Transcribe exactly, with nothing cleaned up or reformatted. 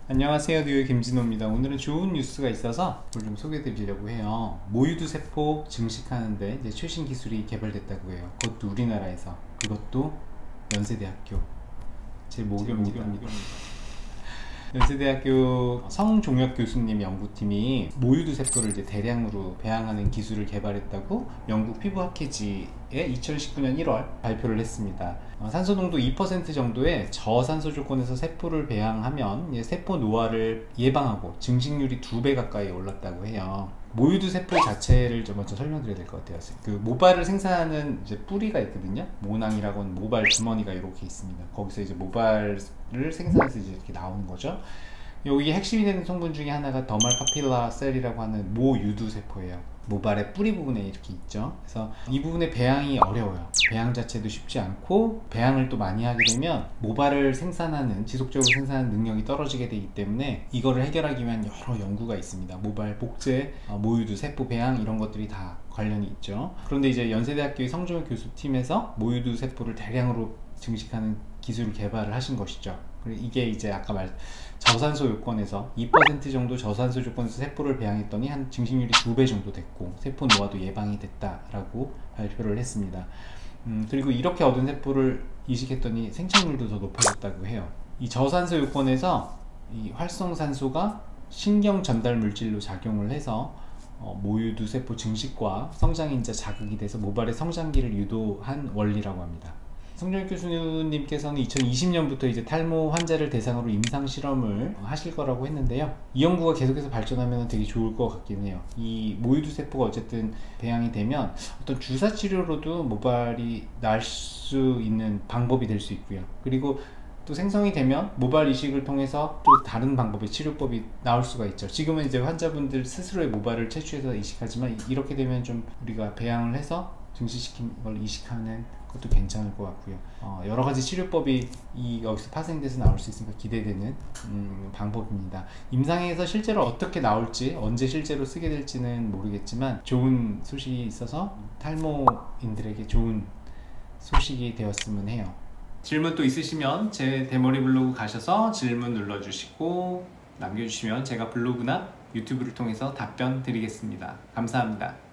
안녕하세요, 뉴욕 김진호입니다. 오늘은 좋은 뉴스가 있어서 그걸 좀 소개해 드리려고 해요. 모유두 세포 증식하는데 이제 최신 기술이 개발됐다고 해요. 그것도 우리나라에서, 그것도 연세대학교 제 모교입니다. 연세대학교 성종혁 교수님 연구팀이 모유두 세포를 이제 대량으로 배양하는 기술을 개발했다고 영국 피부학회지에 이천십구 년 일월 발표를 했습니다. 어, 산소농도 이 퍼센트 정도의 저산소 조건에서 세포를 배양하면 세포 노화를 예방하고 증식률이 두 배 가까이 올랐다고 해요. 모유두 세포 자체를 좀 먼저 설명드려야 될 것 같아요. 그 모발을 생산하는 이제 뿌리가 있거든요. 모낭이라고 하는 모발 주머니가 이렇게 있습니다. 거기서 이제 모발을 생산해서 이제 이렇게 나오는 거죠. 여기 핵심이 되는 성분 중에 하나가 더말 파필라 셀이라고 하는 모유두 세포예요. 모발의 뿌리 부분에 이렇게 있죠. 그래서 이 부분의 배양이 어려워요. 배양 자체도 쉽지 않고, 배양을 또 많이 하게 되면 모발을 생산하는, 지속적으로 생산하는 능력이 떨어지게 되기 때문에 이거를 해결하기 위한 여러 연구가 있습니다. 모발 복제, 모유두 세포 배양, 이런 것들이 다 관련이 있죠. 그런데 이제 연세대학교의 성종혁 교수팀에서 모유두 세포를 대량으로 증식하는 기술을 개발을 하신 것이죠. 그리고 이게 이제 아까 말 저산소 요건에서 이 퍼센트 정도 저산소 조건에서 세포를 배양했더니 한 증식률이 두 배 정도 됐고, 세포 노화도 예방이 됐다라고 발표를 했습니다. 음, 그리고 이렇게 얻은 세포를 이식했더니 생착률도 더 높아졌다고 해요. 이 저산소 요건에서 이 활성산소가 신경 전달 물질로 작용을 해서 어, 모유두 세포 증식과 성장인자 자극이 돼서 모발의 성장기를 유도한 원리라고 합니다. 성종혁 교수님께서는 이천이십 년부터 이제 탈모 환자를 대상으로 임상 실험을 하실 거라고 했는데요. 이 연구가 계속해서 발전하면 되게 좋을 것 같긴 해요. 이 모유두 세포가 어쨌든 배양이 되면 어떤 주사 치료로도 모발이 날 수 있는 방법이 될 수 있고요. 그리고 또 생성이 되면 모발 이식을 통해서 또 다른 방법의 치료법이 나올 수가 있죠. 지금은 이제 환자분들 스스로의 모발을 채취해서 이식하지만, 이렇게 되면 좀 우리가 배양을 해서 증식시킨 걸 이식하는 것도 괜찮을 것 같고요. 어, 여러 가지 치료법이 이 여기서 파생돼서 나올 수 있으니까 기대되는 음, 방법입니다. 임상에서 실제로 어떻게 나올지, 언제 실제로 쓰게 될지는 모르겠지만 좋은 소식이 있어서 탈모인들에게 좋은 소식이 되었으면 해요. 질문 또 있으시면 제 대머리 블로그 가셔서 질문 눌러주시고 남겨주시면 제가 블로그나 유튜브를 통해서 답변 드리겠습니다. 감사합니다.